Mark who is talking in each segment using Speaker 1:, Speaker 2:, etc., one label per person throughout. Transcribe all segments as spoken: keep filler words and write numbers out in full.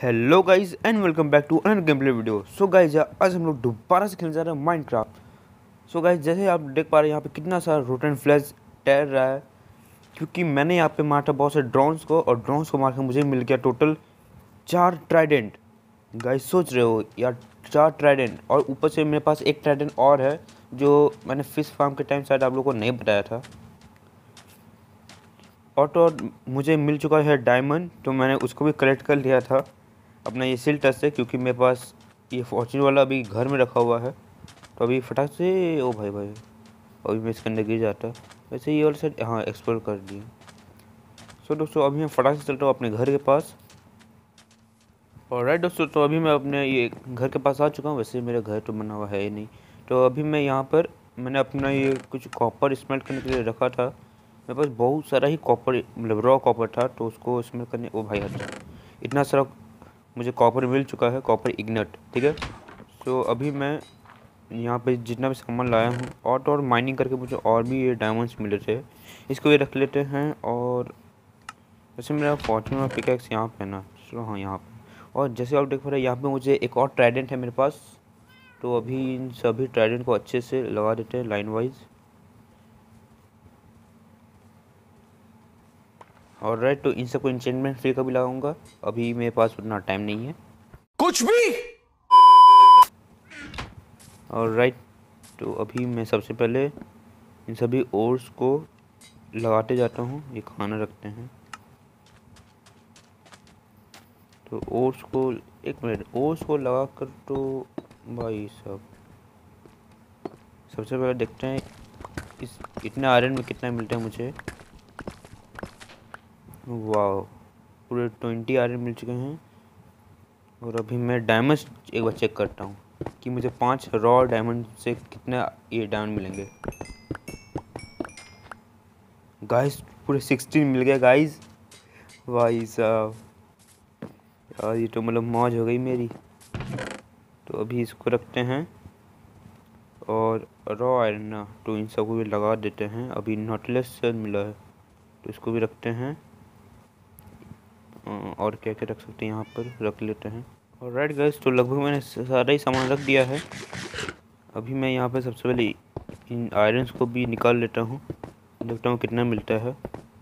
Speaker 1: Hello guys and welcome back to another game play video. So guys आज हम लोग दोबारा से खेलने जा रहे हैं माइनक्राफ्ट। सो गाइज जैसे आप देख पा रहे हैं यहाँ पे कितना सारा रोटन फ्लैश तैर रहा है, क्योंकि मैंने यहाँ पे मारा था बहुत से ड्रोन्स को, और ड्रोन्स को मार के मुझे मिल गया टोटल चार ट्राइडेंट। गाइज सोच रहे हो यार, चार ट्राइडेंट, और ऊपर से मेरे पास एक ट्राइडेंट और है जो मैंने फिश फार्म के टाइम शायद आप लोगों को नहीं बताया था। और तो और मुझे मिल चुका है डायमंड, तो मैंने उसको भी कलेक्ट कर लिया था अपना ये सिल टच से, क्योंकि मेरे पास ये फॉर्चून वाला अभी घर में रखा हुआ है। तो अभी फटाक से ओ भाई भाई अभी मैं इसके अंदर गिर जाता। वैसे ये वाला सेट हाँ एक्सप्लोर कर दिए। सो दोस्तों अभी मैं फटाक से चलता हूँ अपने घर के पास। और राइट दोस्तों, तो अभी मैं अपने ये घर के पास आ चुका हूँ। वैसे मेरा घर तो बना हुआ है ही नहीं। तो अभी मैं यहाँ पर मैंने अपना ये कुछ कॉपर स्मेल्ट करने के लिए रखा था। मेरे पास बहुत सारा ही कॉपर मतलब रॉ कॉपर था, तो उसको स्मेल्ट करने ओ भाई हट इतना सारा मुझे कॉपर मिल चुका है, कॉपर इग्नेट, ठीक है। सो अभी मैं यहाँ पे जितना भी सामान लाया हूँ और तो और माइनिंग करके मुझे और भी ये डायमंड्स मिले थे, इसको ये रख लेते हैं। और वैसे मेरा फॉर्चून पिकैक्स यहाँ पे ना, चलो हाँ यहाँ पे। और जैसे आप देख पा रहे हैं यहाँ पे मुझे एक और ट्राइडेंट है मेरे पास। तो अभी इन सभी ट्राइडेंट को अच्छे से लगा देते हैं लाइन वाइज। और राइट, तो इन सबको इंचेंटमेंट फ्री का भी लगाऊंगा। अभी मेरे पास उतना टाइम नहीं है
Speaker 2: कुछ भी।
Speaker 1: और राइट, तो अभी मैं सबसे पहले इन सभी ओर्स को लगाते जाता हूँ। ये खाना रखते हैं, तो ओर्स को एक मिनट ओर्स को लगा कर, तो भाई साहब सबसे पहले देखते हैं इस इतने आयरन में कितना मिलता है मुझे। वाह, पूरे ट्वेंटी आयरन मिल चुके हैं। और अभी मैं डायमंड्स एक बार चेक करता हूँ कि मुझे पांच रॉ डायमंड से कितने ये डायमंड मिलेंगे। गाइस पूरे सिक्सटीन मिल गया गाइस। भाई साहब यार ये तो मतलब मौज हो गई मेरी। तो अभी इसको रखते हैं और रॉ आयरन ना, तो इन सबको भी लगा देते हैं। अभी नॉटलेस से मिला है, तो इसको भी रखते हैं। और क्या क्या रख सकते हैं यहाँ पर रख लेते हैं। और राइट गाइस, तो लगभग मैंने सारा ही सामान रख दिया है। अभी मैं यहाँ पे सबसे पहले इन आयरन्स को भी निकाल लेता हूँ, देखता हूँ कितना मिलता है।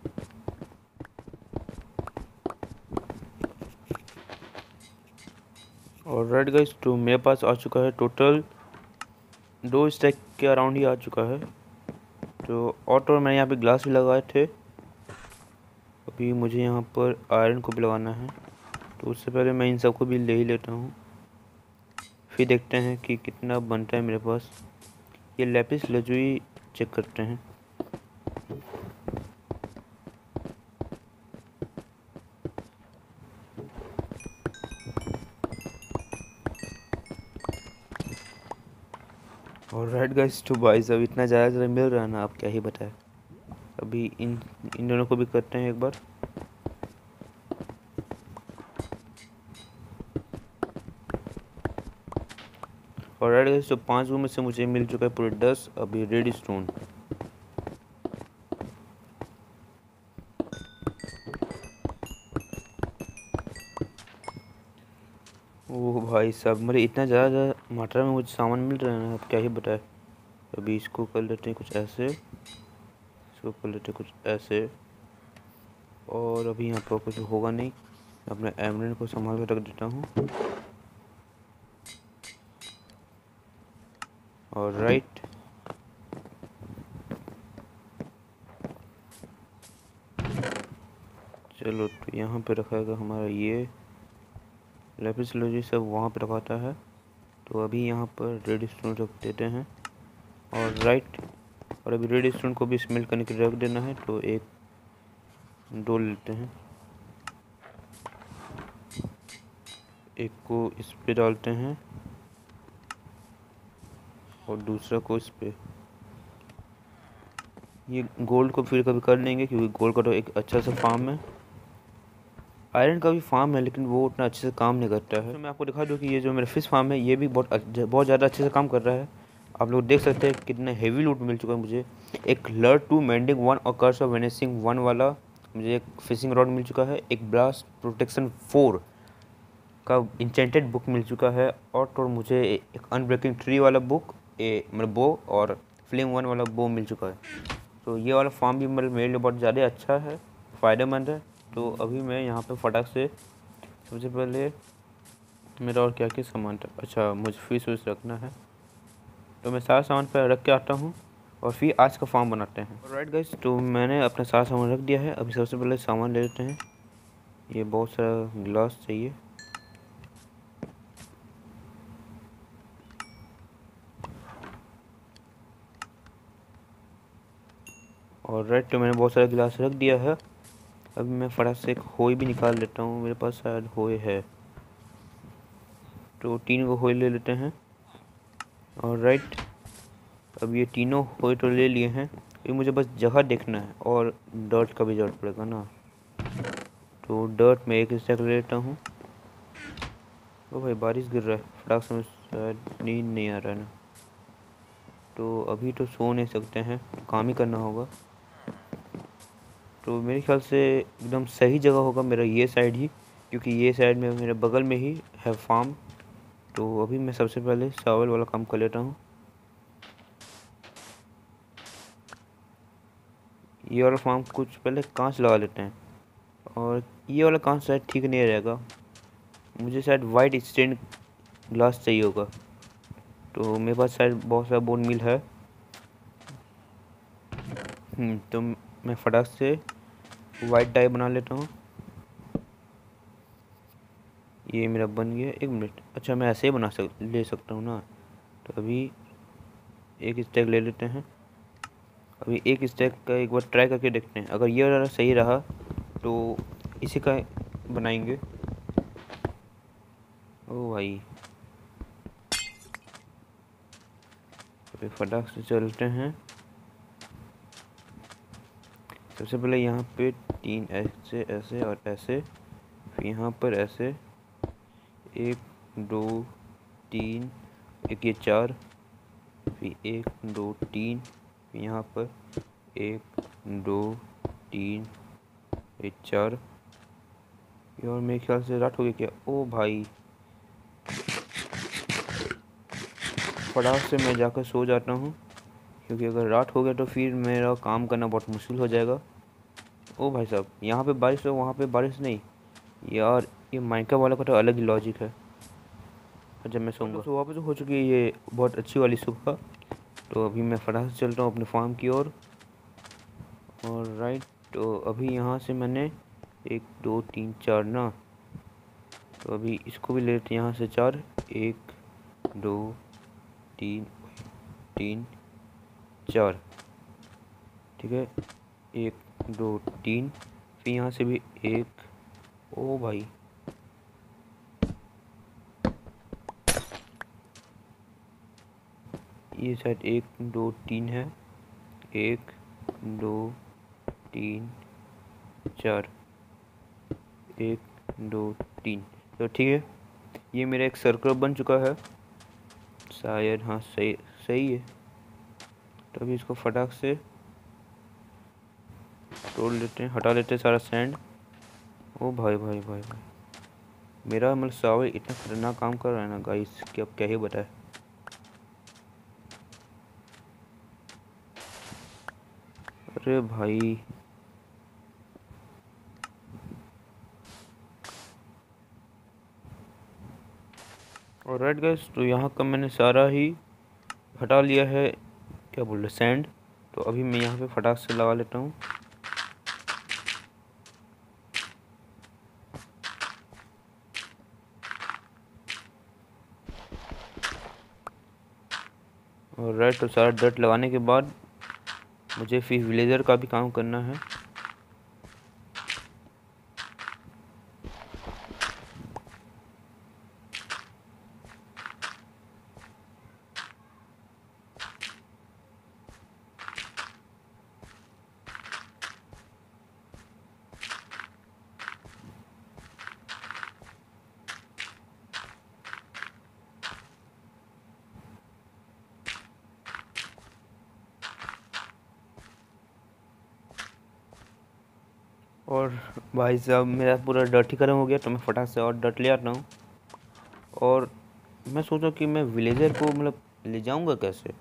Speaker 1: और राइट गाइस, तो मेरे पास आ चुका है टोटल दो स्टैक के अराउंड ही आ चुका है। तो और तो मैंने यहाँ पे ग्लास भी लगाए थे। अभी मुझे यहाँ पर आयरन को भी लगाना है, तो उससे पहले मैं इन सबको भी ले ही लेता हूँ, फिर देखते हैं कि कितना बनता है मेरे पास। ये लैपिस लजुई चेक करते हैं। और राइट गाइस, तो भाई साहब इतना ज़्यादा ज़्यादा मिल रहा है ना, आप क्या ही बताएं। अभी इन इन दोनों को भी करते हैं एक बार। और राइट गाइस, तो पांच रूम में से मुझे मिल चुका है पूरे दस अभी रेड स्टोन। ओह भाई साहब, मेरे इतना ज़्यादा मात्रा में मुझे सामान मिल रहा है ना, आप क्या ही बताएं। अभी इसको कर लेते हैं कुछ ऐसे, इसको कर लेते हैं कुछ ऐसे। और अभी यहाँ पर कुछ होगा नहीं, अपने एमरल्ड को संभाल कर रख देता हूँ। और राइट, चलो तो यहाँ पे रखा हमारा ये लैपिस लजुई सब वहाँ पे रखाता है। तो अभी यहाँ पर रेड स्टोन रख देते हैं। और राइट, और अभी रेड स्टोन को भी स्मेल्ट करने के लिए रख देना है। तो एक दो लेते हैं, एक को इस पे डालते हैं और दूसरा को इस पे। ये गोल्ड को फिर कभी कर लेंगे, क्योंकि गोल्ड का तो एक अच्छा सा फार्म है। आयरन का भी फार्म है, लेकिन वो उतना अच्छे से काम नहीं करता है। तो मैं आपको दिखा दूँ कि ये जो मेरा फिश फार्म है ये भी बहुत बहुत ज़्यादा अच्छे से काम कर रहा है। आप लोग देख सकते हैं कितना हेवी लूट मिल चुका है मुझे। एक लर टू मेंडिंग वन और कर्स ऑफ वेनेसिंग वन वाला मुझे एक फिशिंग रॉड मिल चुका है। एक ब्लास्ट प्रोटेक्शन फोर का इंचेंटेड बुक मिल चुका है, और तो मुझे एक अनब्रेकिंग ट्री वाला बुक, ए मतलब बो, और फ्लेम वन वाला बो मिल चुका है। तो ये वाला फार्म भी मतलब मेरे लिए बहुत ज़्यादा अच्छा है, फ़ायदेमंद है। तो अभी मैं यहाँ पे फटाक से सबसे पहले मेरा और क्या क्या सामान था, अच्छा मुझे फिश विश रखना है, तो मैं सारा सामान पर रख के आता हूँ और फिर आज का फार्म बनाते हैं। राइट गाइस, तो मैंने अपना सारा सामान रख दिया है। अभी सबसे पहले सामान ले लेते हैं। ये बहुत सारा गिलास चाहिए, और राइट तो मैंने बहुत सारा गिलास रख दिया है। अभी मैं फटाक से एक होई भी निकाल लेता हूँ, मेरे पास शायद होई है, तो तीन को होई ले लेते हैं। और राइट, अब ये तीनों होई तो ले लिए हैं, ये मुझे बस जगह देखना है, और डर्ट का भी जरूरत पड़ेगा ना, तो डर्ट में एक स्टैक ले लेता हूँ। ओ भाई बारिश गिर रहा है, फटाक से शायद नींद नहीं आ रहा है ना, तो अभी तो सो नहीं सकते हैं, तो काम ही करना होगा। तो मेरे ख्याल से एकदम सही जगह होगा मेरा ये साइड ही, क्योंकि ये साइड में मेरे बगल में ही है फार्म। तो अभी मैं सबसे पहले चावल वाला काम कर लेता हूँ। ये वाला फार्म कुछ पहले कांच लगा लेते हैं, और ये वाला कांच शायद ठीक नहीं रहेगा, मुझे शायद वाइट स्टेन ग्लास चाहिए होगा। तो मेरे पास शायद बहुत सारा बोन मिल है। हम्म, तो मैं फटाक से वाइट डाई बना लेता हूँ। ये मेरा बन गया, एक मिनट, अच्छा मैं ऐसे ही बना सक ले सकता हूँ ना, तो अभी एक स्टैक ले लेते हैं। अभी एक स्टैक का एक बार ट्राई करके देखते हैं, अगर ये वाला सही रहा तो इसी का बनाएंगे। ओ भाई, अभी फटाक से चलते हैं। सबसे पहले यहाँ पे तीन ऐसे ऐसे और ऐसे, फिर यहाँ पर ऐसे, एक दो तीन, एक ये चार, फिर एक दो तीन, फिर यहाँ पर एक दो तीन, एक चार। और मेरे ख्याल से रात हो गई क्या? ओ भाई, फटाक से मैं जाकर सो जाता हूँ, क्योंकि अगर रात हो गया तो फिर मेरा काम करना बहुत मुश्किल हो जाएगा। ओ भाई साहब, यहाँ पे बारिश हो वहाँ पे बारिश नहीं, यार ये माइका वाला का तो अलग ही लॉजिक है। जब मैं सोऊंगा तो वापस हो चुकी है ये बहुत अच्छी वाली सुबह। तो अभी मैं फटाक से चलता हूँ अपने फार्म की ओर। और, और राइट, तो अभी यहाँ से मैंने एक दो तीन चार ना, तो अभी इसको भी ले लेते हैं यहाँ से चार, एक दो तीन तीन चार, ठीक है, एक दो तीन, फिर यहाँ से भी एक, ओ भाई ये शायद एक दो तीन है, एक दो तीन चार, एक दो तीन, तो ठीक है, ये मेरा एक सर्कल बन चुका है शायद, हाँ सही सही है। तो अभी इसको फटाक से तोड़ लेते हैं, हटा लेते हैं सारा सैंड। ओ भाई भाई भाई भाई, मेरा मतलब सावर इतना खतरनाक काम कर रहा है ना गाइस कि अब क्या ही बताए। अरे भाई, और राइट गाइस, तो यहाँ का मैंने सारा ही हटा लिया है, क्या बोल रहे सैंड। तो अभी मैं यहाँ पे फटाक से लगा लेता हूँ। और राइट, तो सारा डर्ट लगाने के बाद मुझे फिर विलेजर का भी काम करना है। और भाई साहब, मेरा पूरा डर्ट ही खत्म हो गया, तो मैं फटाक से और डर्ट ले आता हूँ। और मैं सोचा कि मैं विलेजर को मतलब ले जाऊंगा कैसे।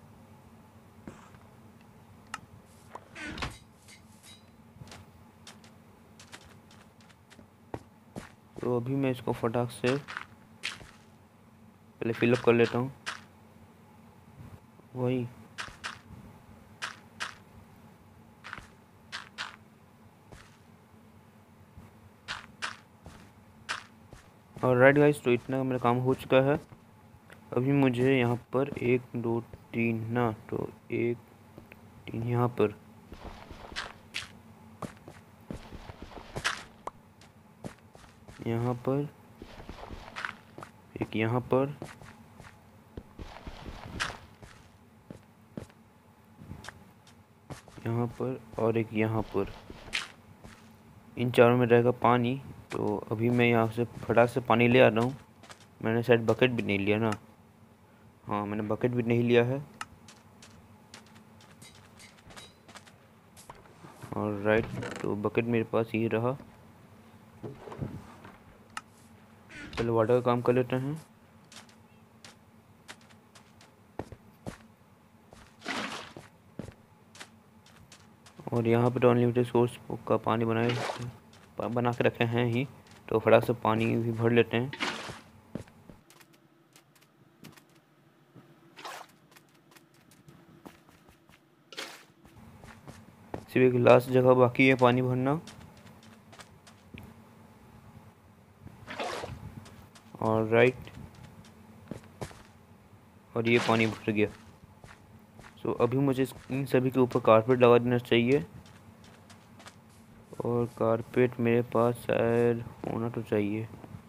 Speaker 1: तो अभी मैं इसको फटाक से पहले फिलअप कर लेता हूँ। वही और राइट गाइस, तो इतना मेरा काम हो चुका है। अभी मुझे यहाँ पर एक दो तीन ना, तो एक तीन यहाँ पर, यहाँ पर एक, यहाँ पर, यहाँ पर और एक यहाँ पर, इन चारों में रहेगा पानी। तो अभी मैं यहाँ से फटाक से पानी ले आ रहा हूँ। मैंने शायद बकेट भी नहीं लिया ना, हाँ मैंने बकेट भी नहीं लिया है। और राइट, तो बकेट मेरे पास ये रहा। पहले वाटर का काम कर लेते हैं। और यहाँ पर अनलिमिटेड सोर्स का पानी बनाए बना के रखे हैं ही, तो फटाक से पानी भी भर लेते हैं। सिर्फ एक लास्ट जगह बाकी है पानी भरना। और राइट, और ये पानी भर गया। सो अभी मुझे इन सभी के ऊपर कारपेट लगा देना चाहिए। और कारपेट मेरे पास शायद होना तो चाहिए।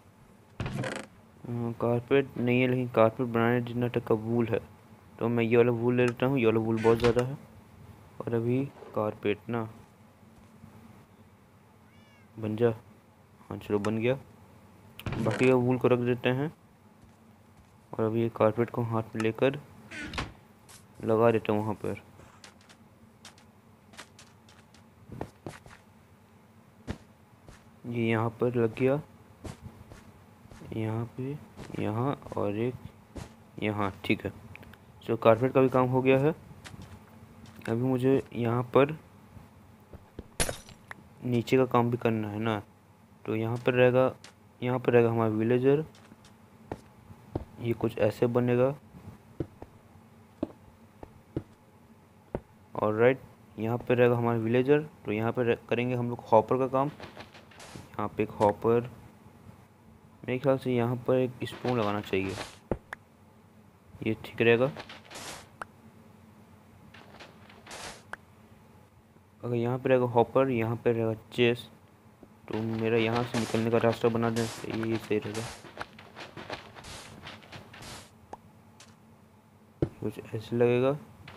Speaker 1: कारपेट नहीं है, लेकिन कारपेट बनाने जितना तक का वूल है, तो मैं ये वाला वूल ले लेता हूँ। ये वाला वूल बहुत ज़्यादा है। और अभी कारपेट ना बन जा, हाँ चलो बन गया। बाकी का वूल को रख देते हैं। और अभी ये कारपेट को हाथ में लेकर लगा देता हूँ वहाँ पर। ये यहाँ पर लग गया, यहाँ पे, यहाँ और एक यहाँ, ठीक है। सो कारपेट का भी काम हो गया है। अभी मुझे यहाँ पर नीचे का काम भी करना है ना, तो यहाँ पर रहेगा, यहाँ पर रहेगा हमारा विलेजर। ये कुछ ऐसे बनेगा। और राइट, यहाँ पर रहेगा हमारा विलेजर। तो यहाँ पर करेंगे हम लोग हॉपर का काम। यहाँ पे एक हॉपर, मेरे ख्याल से यहाँ पर एक स्पून लगाना चाहिए, ये ठीक रहेगा। अगर यहाँ पे रहेगा हॉपर, यहाँ पे रहेगा चेस्ट, तो मेरा यहाँ से निकलने का रास्ता बना देना चाहिए, ये सही रहेगा। कुछ ऐसे लगेगा।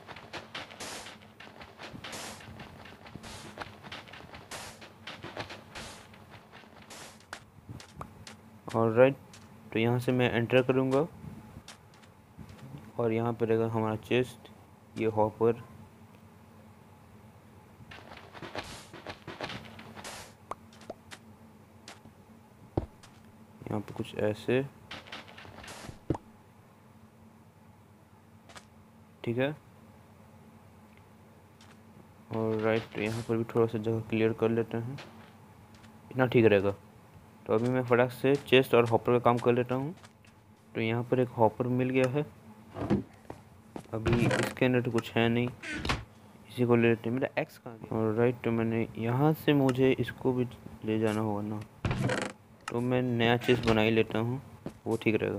Speaker 1: और राइट, तो यहाँ से मैं एंटर करूँगा। और यहाँ पे रहेगा हमारा चेस्ट, ये हॉपर। यहाँ पे कुछ ऐसे, ठीक है। और राइट, तो यहाँ पर भी थोड़ा सा जगह क्लियर कर लेते हैं, इतना ठीक रहेगा। तो अभी मैं फटाक से चेस्ट और हॉपर का काम कर लेता हूँ। तो यहाँ पर एक हॉपर मिल गया है। अभी इसके अंदर तो कुछ है नहीं, इसी को ले लेते हैं। मेरा एक्स कहाँ गया? और राइट, तो मैंने यहाँ से मुझे इसको भी ले जाना होगा ना, तो मैं नया चेस्ट बना ही लेता हूँ, वो ठीक रहेगा।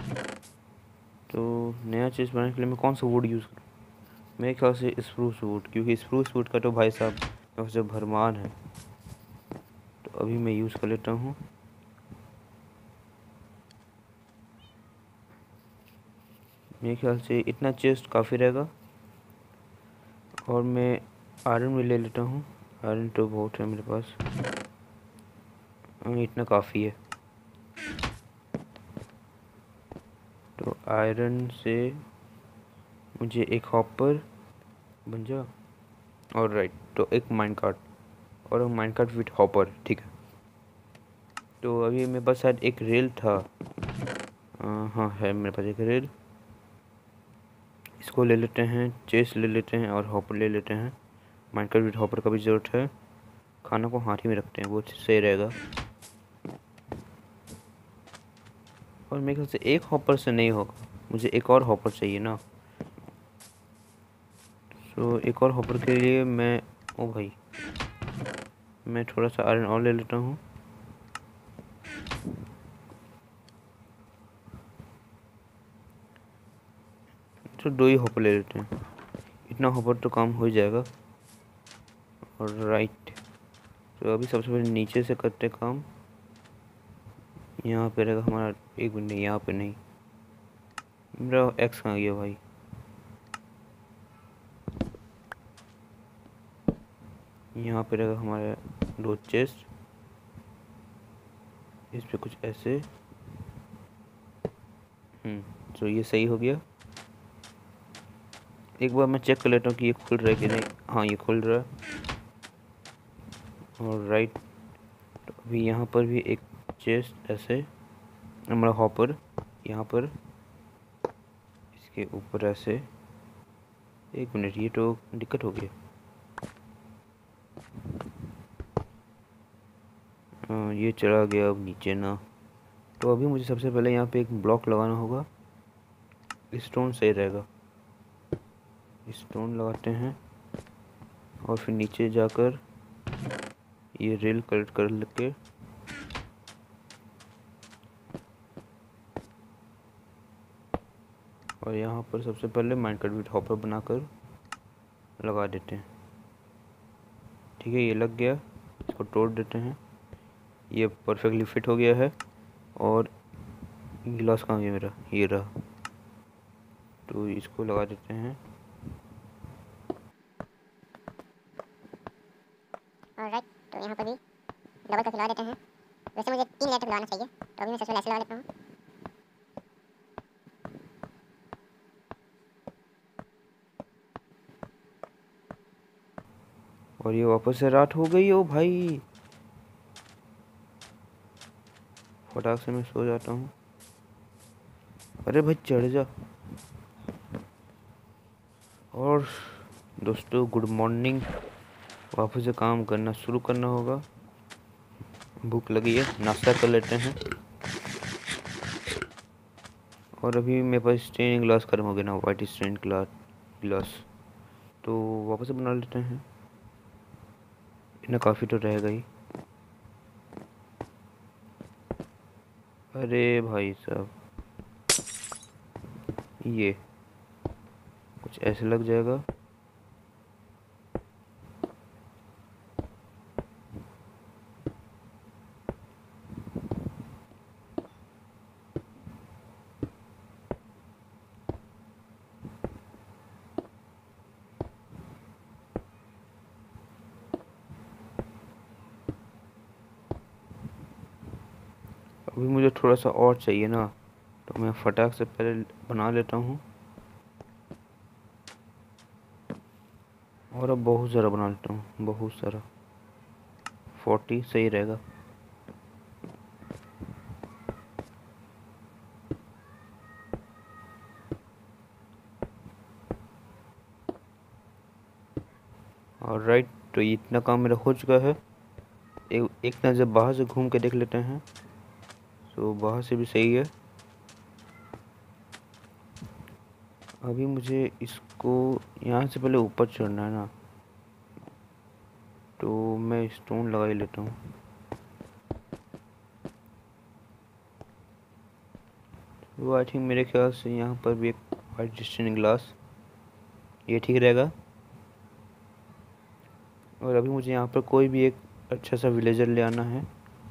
Speaker 1: तो नया चेस्ट बनाने के लिए मैं कौन सा वुड यूज़ करूँ? मेरे ख्याल से स्प्रूस वुड, क्योंकि स्प्रूस वुड का तो भाई साहब सबसे भरमार है। तो अभी मैं यूज़ कर लेता हूँ। मेरे ख्याल से इतना चेस्ट काफ़ी रहेगा। और मैं आयरन भी ले लेता हूँ, आयरन तो बहुत है मेरे पास, इतना काफ़ी है। तो आयरन से मुझे एक हॉपर बन जा। और राइट, तो एक माइन कार्ट और माइन कार्ट विथ हॉपर, ठीक है। तो अभी मेरे पास शायद एक रेल था, आ, हाँ है मेरे पास एक रेल। इसको ले लेते हैं, चेस्ट ले लेते हैं और हॉपर ले लेते हैं। माइनक्राफ्ट हॉपर का भी ज़रूरत है। खाना को हाथ ही में रखते हैं, वो सही रहेगा। और मेरे ख्याल से एक हॉपर से नहीं होगा, मुझे एक और हॉपर चाहिए ना। तो एक और हॉपर के लिए मैं, ओ भाई, मैं थोड़ा सा आयरन और ले लेता हूँ। तो दो ही हॉपर ले लेते हैं, इतना हॉपर तो काम हो जाएगा। और राइट, तो अभी सबसे पहले नीचे से करते काम। यहाँ पे रहेगा हमारा, एक मिनट, नहीं यहाँ पे नहीं, मेरा एक्स कहाँ गया भाई। यहाँ पे रहेगा हमारा दो चेस्ट, इस पे कुछ ऐसे। हम्म तो ये सही हो गया। एक बार मैं चेक कर लेता हूँ कि ये खुल रहा है कि नहीं। हाँ ये खुल रहा है। और राइट, तो अभी यहाँ पर भी एक चेस्ट ऐसे, हमारा हॉपर यहाँ पर, इसके ऊपर ऐसे। एक मिनट, ये तो दिक्कत हो गई। हाँ ये चला गया अब नीचे ना। तो अभी मुझे सबसे पहले यहाँ पे एक ब्लॉक लगाना होगा। स्टोन सही रहेगा, स्टोन लगाते हैं और फिर नीचे जाकर ये रेल कलेक्ट कर लेके और यहाँ पर सबसे पहले माइनक्राफ्ट हॉपर बनाकर लगा देते हैं। ठीक है, ये लग गया, इसको तोड़ देते हैं। ये परफेक्टली फिट हो गया है। और गिलास कहाँ गया मेरा, ये रहा। तो इसको लगा देते हैं।
Speaker 2: ऑलराइट, तो यहाँ पर भी डबल करके लगा देते हैं। वैसे मुझे तीन लेयर तक लगाना चाहिए, तो अभी मैं सबसे पहले ऐसे लगा लेता हूँ।
Speaker 1: और ये वापस से रात हो गई। ओ भाई, फटाक से मैं सो जाता हूँ। अरे भाई चढ़ जा। और दोस्तों गुड मॉर्निंग, वापस से काम करना शुरू करना होगा। भूख लगी है, नाश्ता कर लेते हैं। और अभी मेरे पास स्टेन ग्लास खत्म हो गया ना, वाइट स्टेन ग्लास ग्लास तो वापस से बना लेते हैं। इतना काफ़ी तो रहेगा ही। अरे भाई साहब, ये कुछ ऐसे लग जाएगा। अभी मुझे थोड़ा सा और चाहिए ना, तो मैं फटाक से पहले बना लेता हूँ। और अब बहुत सारा बना लेता हूँ, बहुत सारा। फोर्टी सही रहेगा। और राइट, तो इतना काम मेरा हो चुका है। एक एक नज़र बाहर से घूम के देख लेते हैं। तो बाहर से भी सही है। अभी मुझे इसको यहाँ से पहले ऊपर चढ़ना है ना, तो मैं स्टोन लगा ही लेता हूँ। तो आई थिंक मेरे ख्याल से यहाँ पर भी एक वाइट स्टेन ग्लास, ये ठीक रहेगा। और अभी मुझे यहाँ पर कोई भी एक अच्छा सा विलेजर ले आना है।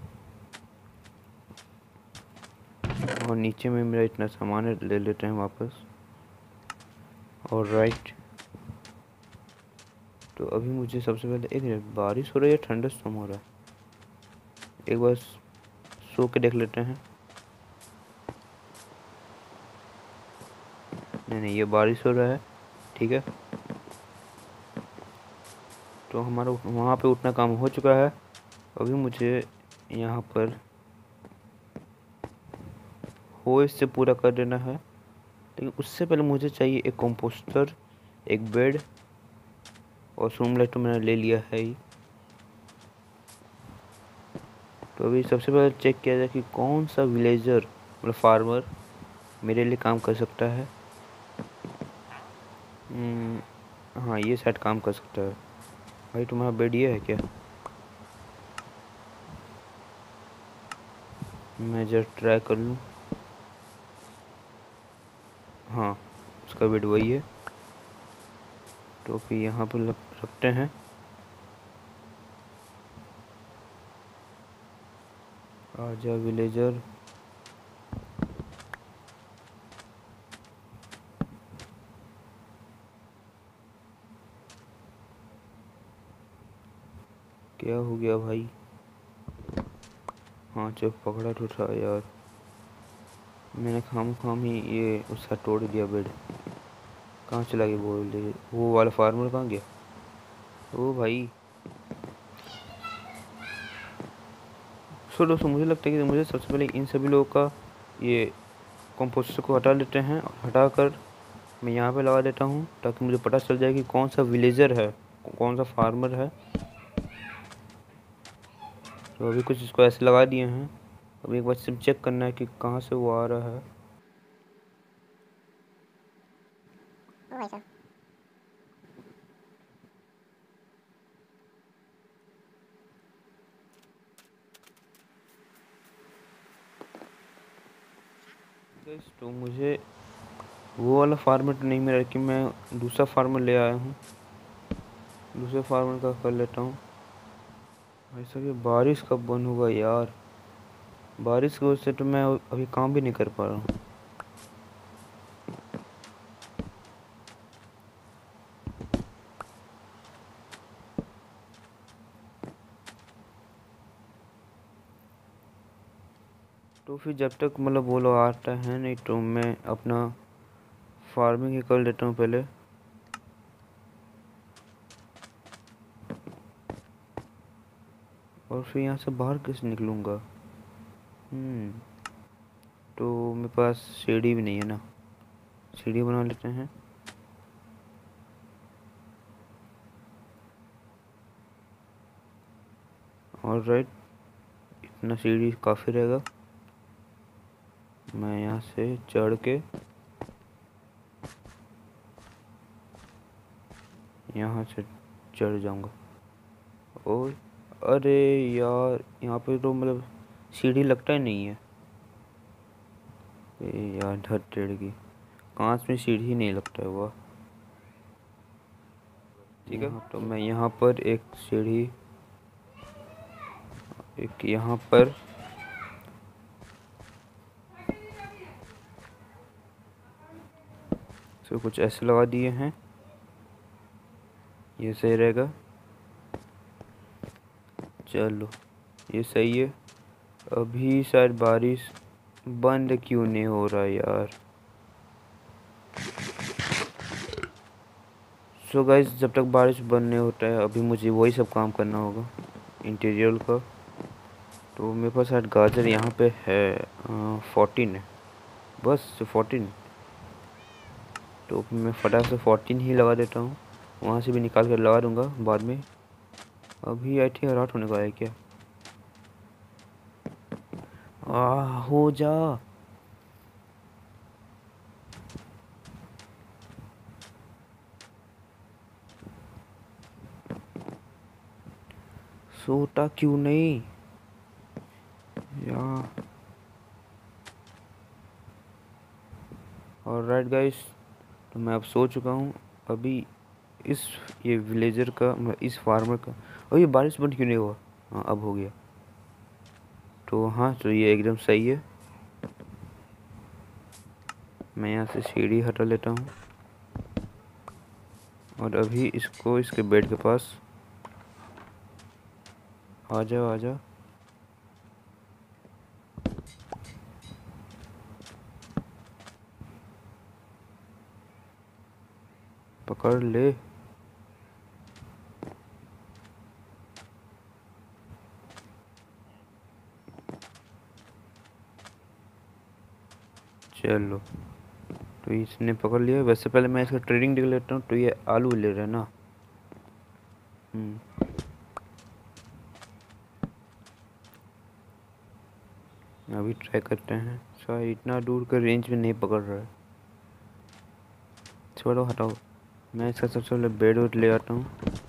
Speaker 1: और नीचे में मेरा इतना सामान है, ले लेते हैं वापस। और राइट, तो अभी मुझे सबसे पहले, एक मिनट, बारिश हो रही है, ठंडा स्टॉर्म हो रहा है, एक बार सो के देख लेते हैं। नहीं नहीं, ये बारिश हो रहा है, ठीक है। तो हमारा वहाँ पे उतना काम हो चुका है। अभी मुझे यहाँ पर हो इससे पूरा कर देना है, लेकिन उससे पहले मुझे चाहिए एक कंपोस्टर, एक बेड और रूम लाइट तो मैंने ले लिया है ही। तो अभी सबसे पहले चेक किया जाए कि कौन सा विलेजर मतलब फार्मर मेरे लिए काम कर सकता है। हम्म, हाँ ये शायद काम कर सकता है। भाई तुम्हारा बेड ये है क्या? मैं जरा ट्राई कर लूँ। हाँ उसका बेड वही है। तो फिर यहाँ पर लग- रखते हैं। आजा विलेजर। क्या हो गया भाई? हाँ चल पकड़ा तो था यार, मैंने खाम खाम ही ये उसका तोड़ दिया बेड। कहाँ चला गया वो विलेजर? वो वाला फार्मर कहाँ गया? ओ भाई सो दोस्तों, मुझे लगता है कि मुझे सबसे पहले इन सभी लोगों का ये कंपोस्टर को हटा लेते हैं और हटाकर मैं यहाँ पे लगा देता हूँ, ताकि मुझे पता चल जाए कि कौन सा विलेजर है, कौन सा फार्मर है। तो अभी कुछ इसको ऐसे लगा दिए हैं। अभी एक बार सिर्फ चेक करना है कि कहाँ से वो आ रहा है।
Speaker 2: ओ भाई साहब,
Speaker 1: Guys, तो मुझे वो वाला फार्मर तो नहीं मिला, कि मैं दूसरा फार्मर ले आया हूँ। दूसरे फार्मर का कर लेता हूँ। भाई साहब ये बारिश कब बंद होगा यार? बारिश की वजह से तो मैं अभी काम भी नहीं कर पा रहा हूँ। तो फिर जब तक मतलब वो लोग आता है नहीं, तो मैं अपना फार्मिंग ही कर लेता हूँ पहले। और फिर यहाँ से बाहर कैसे निकलूँगा? हम्म तो मेरे पास सीढ़ी भी नहीं है ना, सीढ़ी बना लेते हैं। और राइट, इतना सीढ़ी काफ़ी रहेगा। मैं यहाँ से चढ़ के यहाँ से चढ़ जाऊँगा। और अरे यार, यहाँ पे तो मतलब सीढ़ी लगता ही नहीं है। ए यार धर टेढ़ की, कांच में सीढ़ी नहीं लगता है हुआ। ठीक है, तो मैं यहाँ पर एक सीढ़ी, एक यहाँ पर तो कुछ ऐसे लगा दिए हैं, ये सही रहेगा। चलो ये सही है। अभी शायद बारिश बंद क्यों नहीं हो रहा यार? सो गाइस, जब तक बारिश बंद नहीं होता है अभी मुझे वही सब काम करना होगा इंटीरियर का। तो मेरे पास शायद गाजर यहाँ पे है फोर्टीन है, बस फोर्टीन। तो मैं फटाक से फोर्टीन ही लगा देता हूँ, वहाँ से भी निकाल कर लगा दूँगा बाद में। अभी आई थिंक रात होने को है क्या? आ हो जा। सोता क्यों नहीं यार? और राइट गाइस, तो मैं अब सो चुका हूँ। अभी इस ये विलेजर का मतलब इस फार्मर का, और ये बारिश बंद क्यों नहीं हुआ? हाँ अब हो गया। तो हाँ, तो ये एकदम सही है। मैं यहाँ से सीढ़ी हटा लेता हूँ और अभी इसको इसके बेड के पास आ जाओ आ जाओ। पकड़ ले। चलो, तो इसने पकड़ लिया। वैसे पहले मैं इसका ट्रेडिंग देख लेता हूँ। तो ये आलू ले रहा है ना। हम्म अभी ट्राई करते हैं। शायद इतना दूर का रेंज में नहीं पकड़ रहा है। छोड़ो, हटाओ। मैं इसका सबसे पहले बेड वेड ले आता हूँ।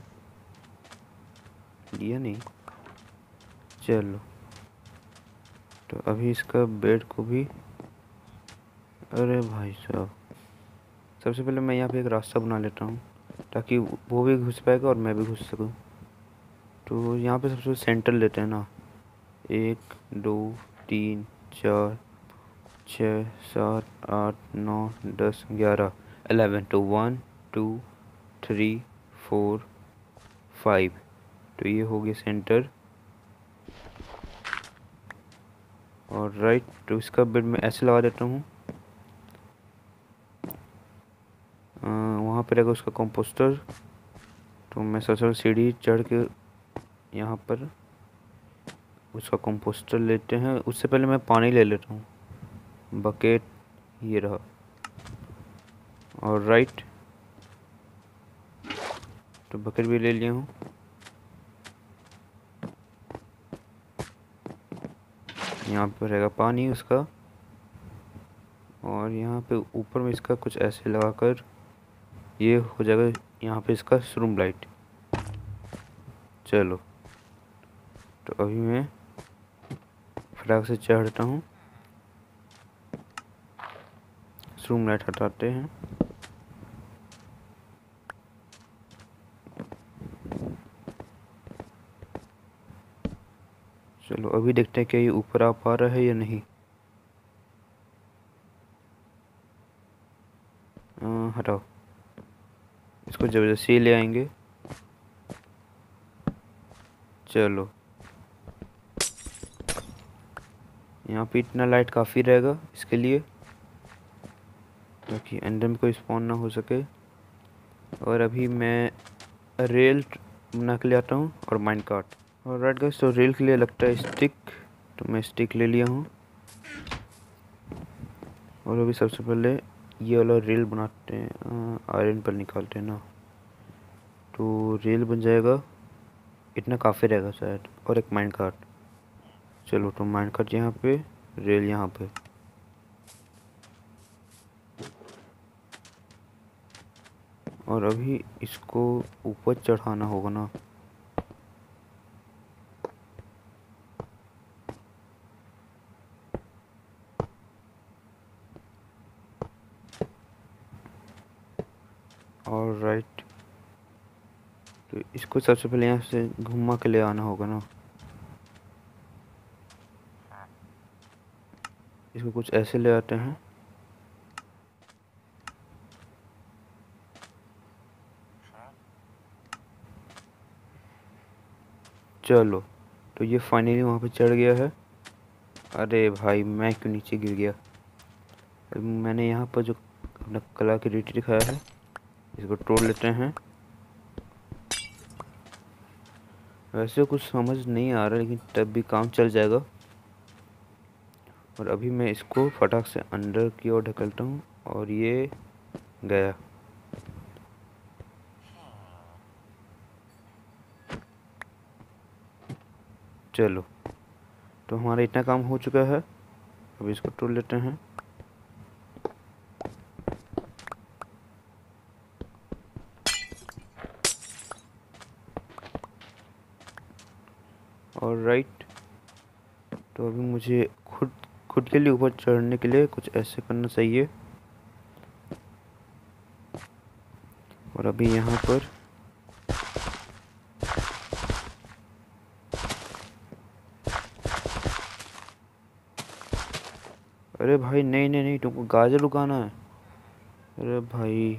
Speaker 1: लिया नहीं। चलो, तो अभी इसका बेड को भी, अरे भाई साहब, सबसे पहले मैं यहाँ पे एक रास्ता बना लेता हूँ ताकि वो भी घुस पाएगा और मैं भी घुस सकूँ। तो यहाँ पे सबसे पहले सेंटर लेते हैं ना। एक, दो, तीन, चार, छः, सात, आठ, नौ, दस, ग्यारह, एलेवन। तो one, two, three, four, five. तो ये हो गया सेंटर। और राइट, तो इसका बेड मैं ऐसे लगा देता हूँ। वहाँ पर रहेगा उसका कंपोस्टर। तो मैं सबसे पहले सीढ़ी चढ़ के यहाँ पर उसका कंपोस्टर लेते हैं। उससे पहले मैं पानी ले लेता हूँ। बकेट ये रहा। और राइट, तो बकेट भी ले लिया हूँ। यहाँ पर रहेगा पानी उसका। और यहाँ पे ऊपर में इसका कुछ ऐसे लगाकर ये हो जाएगा यहाँ पे इसका रूम लाइट। चलो, तो अभी मैं फटाक से चढ़ता हूँ। रूम लाइट हटाते हैं। चलो, अभी देखते हैं कि ये ऊपर आ पा रहा है या नहीं। आ, हटाओ। इसको ज़बरदस्ती ले आएंगे। चलो, यहाँ पे इतना लाइट काफ़ी रहेगा इसके लिए ताकि अंदर में कोई स्पॉन ना हो सके। और अभी मैं रेल बना के ले आता हूँ और माइन कार्ट। और राइट गाइस, तो रेल के लिए लगता है स्टिक। तो मैं स्टिक ले लिया हूँ। और अभी सबसे पहले ये वाला रेल बनाते हैं। आयरन पर निकालते हैं ना। तो रेल बन जाएगा। इतना काफ़ी रहेगा शायद। और एक माइन कार्ट। चलो, तो माइन कार्ट यहाँ पे, रेल यहाँ पे। और अभी इसको ऊपर चढ़ाना होगा ना। और राइट, तो इसको सबसे पहले यहाँ से घुमा के ले आना होगा ना। इसको कुछ ऐसे ले आते हैं। चलो, तो ये फाइनली वहाँ पे चढ़ गया है। अरे भाई, मैं क्यों नीचे गिर गया। मैंने यहाँ पर जो अपना कला की रीति दिखाया है, इसको तोड़ लेते हैं। वैसे कुछ समझ नहीं आ रहा, लेकिन तब भी काम चल जाएगा। और अभी मैं इसको फटाक से अंदर की ओर ढकलता हूँ और ये गया। चलो, तो हमारा इतना काम हो चुका है। अभी इसको तोड़ लेते हैं। और राइट, तो अभी मुझे खुद खुद के लिए ऊपर चढ़ने के लिए कुछ ऐसे करना चाहिए। और अभी यहाँ पर अरे भाई, नहीं नहीं नहीं, तुमको गाजर उगाना है। अरे भाई,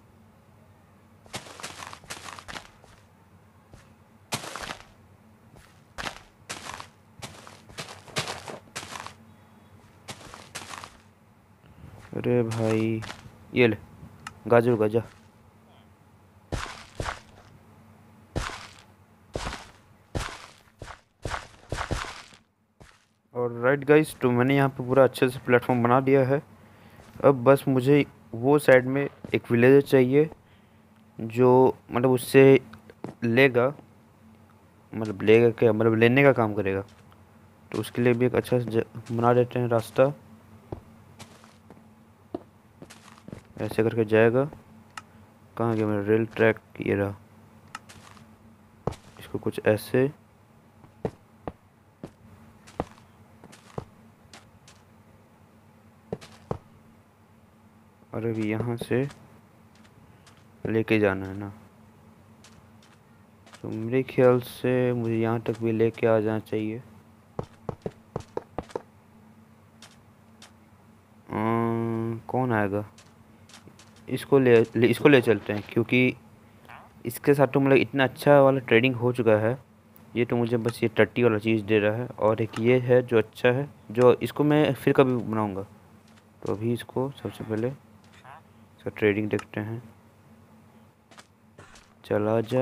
Speaker 1: अरे भाई, ये ले गाजर उगा जा। और राइट गाइस, तो मैंने यहाँ पे पूरा अच्छे से प्लेटफॉर्म बना दिया है। अब बस मुझे वो साइड में एक विलेजर चाहिए जो मतलब उससे लेगा, मतलब लेगा क्या, मतलब लेने का काम करेगा। तो उसके लिए भी एक अच्छा सा ज- बना देते हैं रास्ता। ऐसे करके जाएगा। कहाँ गया मेरा रेल ट्रैक, ये रहा। इसको कुछ ऐसे, और अभी यहाँ से लेके जाना है ना। तो मेरे ख्याल से मुझे यहाँ तक भी लेके आ जाना चाहिए। अम्म, कौन आएगा? इसको ले, ले इसको ले चलते हैं, क्योंकि इसके साथ तो मतलब इतना अच्छा वाला ट्रेडिंग हो चुका है। ये तो मुझे बस ये टट्टी वाला चीज़ दे रहा है, और एक ये है जो अच्छा है, जो इसको मैं फिर कभी बनाऊंगा। तो अभी इसको सबसे पहले इसका ट्रेडिंग देखते हैं। चला जा।